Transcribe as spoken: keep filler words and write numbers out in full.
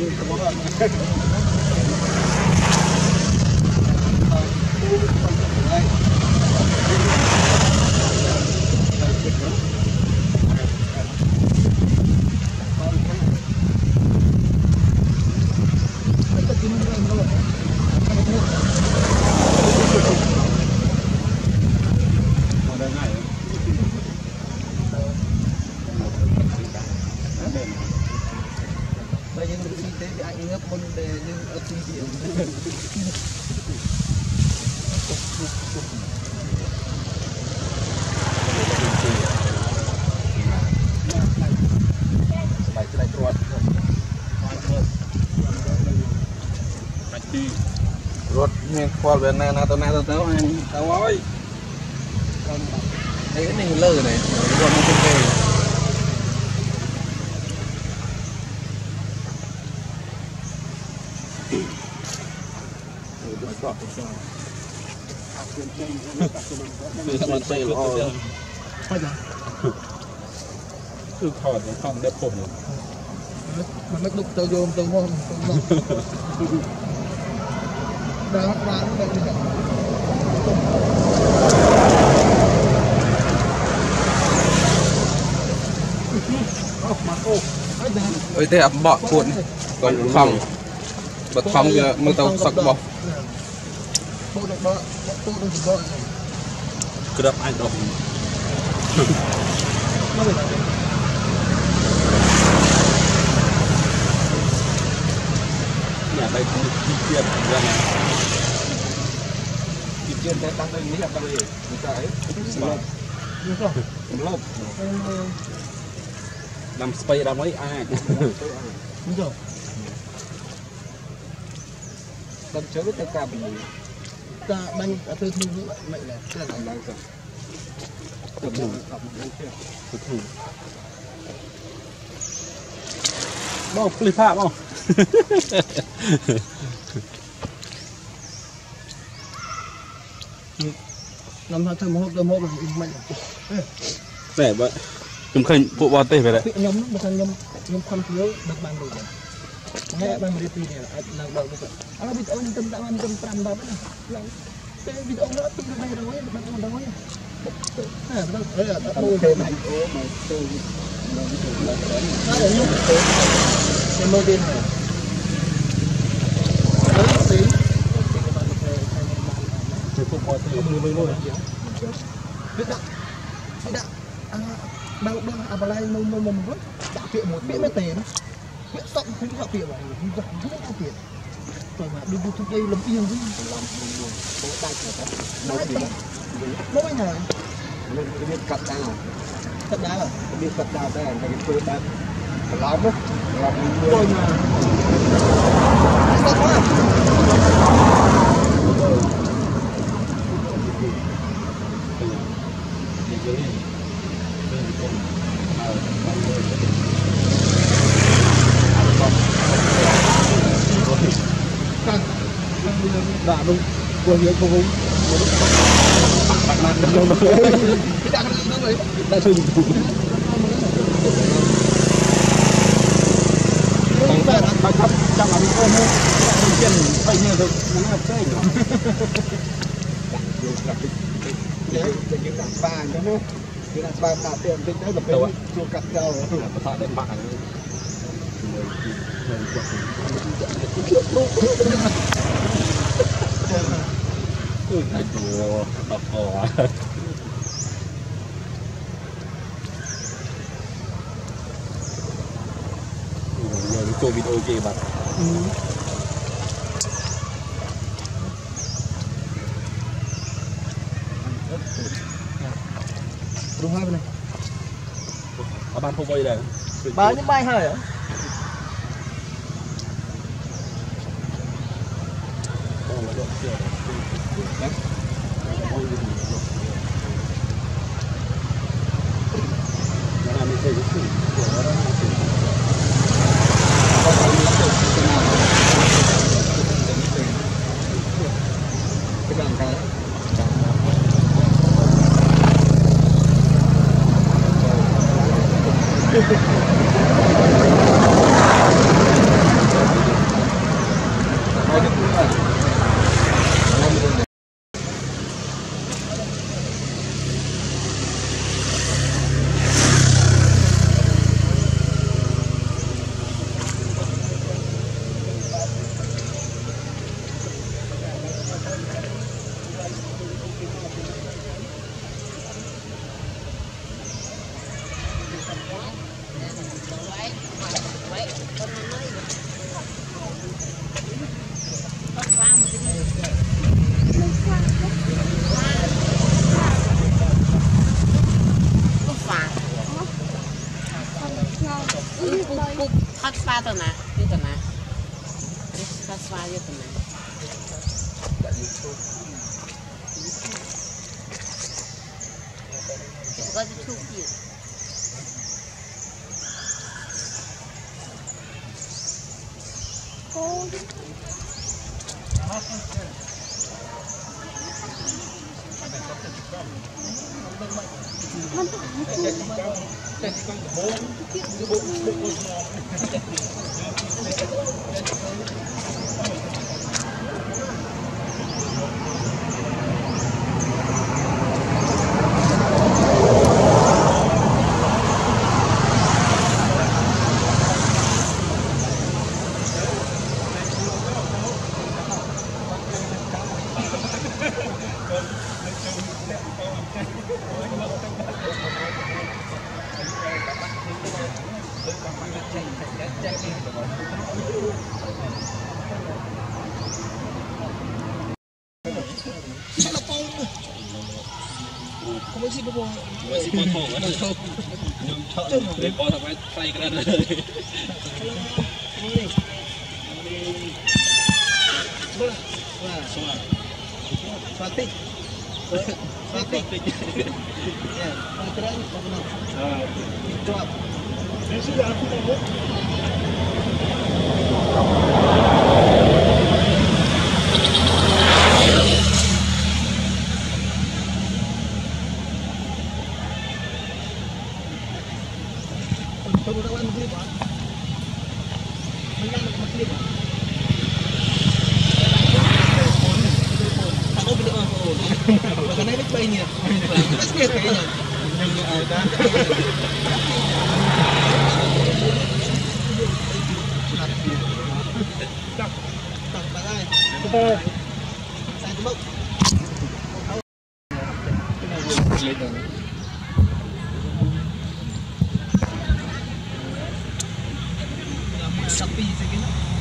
rốt nghe qua bên này nào tao nào tao tao anh tao ơi đây cái này lơ này còn nó không kềคือถอดมันทำได้ผมมันไม่ลุกตัวโยมตัวงงร้านร้านแบบนี้เอ้ยแต่เบาะคนก่อนฟังบัดฟังจะมือเตาสักบ่กระดับไอ้ดอกเนี่ยไปที่เทียบกันนะที่เทียบแต่ตั้งแต่นี้แบบอะไรไม่ใช่สลบสลบนำสไปร์ดำไว้อ่ะไม่จบđâm chớ với cả mình ta banh ở tư thu vậy là cái là đang rồi từ từ từ từ bao clip phạm không năm tháng thơm hộp thơm hộp là mạnh để vậy chúng khơi bộ bao tê về đấy nhóm nó một nhóm nhóm không thiếu được ban đủ nghe ban đi này là đầu bây giờ anh biết ông tâm tâm anh tâm tâm đó là cái video nó tin đây rồi bạn còn đâu ấy à đó đấy là nó thêm này mà tôi nó là lúc cái mô tin này đó tí thì không có thì mười mười mười biết đã biết đã đâu đâu à bà lai mông mông mông rất đã chuyện một biết mấy tiền biết xong không có tiền rồi không có không có tiền rồi mà đi YouTube đây làm yên chứ làm buồn có đại cả đại tiền mỗi ngày mình biết cắt đá cắt đá rồi biết cắt đá đây là cái tôi đang làm đó làm rồi mà sao quá đã đúng của hiếu của hùng bạn làm được đâu mà đã được đã thử không phải là bài thấp trong là con hơn chân phải nhờ được nó là chơi để những đàn bà cho nó những đàn bà tạo tiền tính đấy là bên chua cắt rau là đến bạn Hãy subscribe cho kênh Ghiền Mì Gõ để không bỏ lỡ những video hấp dẫn đúng hai bên này ở ban không bay này ba những bay hơi à hot spa tuh nah, itu nah. Terus hot spa itu nah. Có YouTube gì? Cô. Không có gì đâu. Không có gì bao thổ nữa. Nhưng chọn để bỏ thằng ấy play cái này. Suara. Fatik. Fatik. Ya, keren banget. Ah, drop. Ini sudah aku mau. Pembukaan begini Pak. Menang begini Pak. Aku beli phone. Bahkan ini bayinya. Terus dia kayaknya. Yang ada. Tak. Tak pakai. Betul. Saya tembak. Sapi segini.